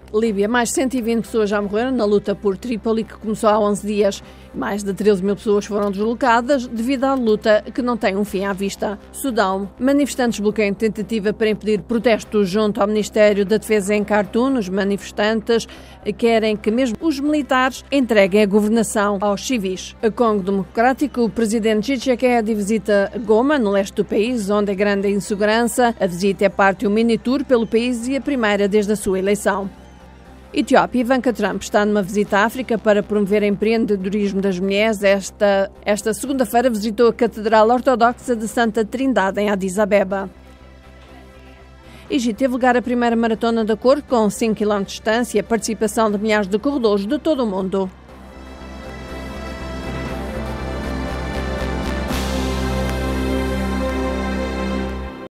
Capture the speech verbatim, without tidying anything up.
Líbia, mais cento e vinte pessoas já morreram na luta por Trípoli, que começou há onze dias. Mais de treze mil pessoas foram deslocadas devido à luta que não tem um fim à vista. Sudão, manifestantes bloqueiam tentativa para impedir protestos junto ao Ministério da Defesa em Khartoum. Os manifestantes querem que mesmo os militares entreguem a governação aos civis. A Congo Democrático, o presidente Tshisekedi visita Goma, no leste do país, onde é grande a insegurança. A visita é parte de um mini-tour pelo país e a primeira desde a sua eleição. Etiópia, Ivanka Trump está numa visita à África para promover o empreendedorismo das mulheres. Esta, esta segunda-feira visitou a Catedral Ortodoxa de Santa Trindade, em Addis Abeba. Egito teve lugar a primeira maratona da cor com cinco quilómetros de distância e a participação de milhares de corredores de todo o mundo.